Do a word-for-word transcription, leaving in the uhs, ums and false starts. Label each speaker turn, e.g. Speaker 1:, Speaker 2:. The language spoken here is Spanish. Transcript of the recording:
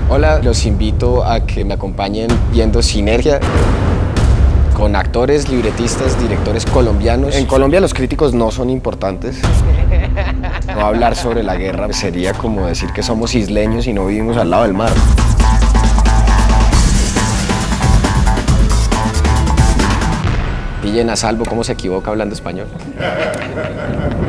Speaker 1: Hola, los invito a que me acompañen viendo Sinergia con actores, libretistas, directores colombianos. En Colombia los críticos no son importantes. No hablar sobre la guerra sería como decir que somos isleños y no vivimos al lado del mar. Pillen a Salvo cómo se equivoca hablando español.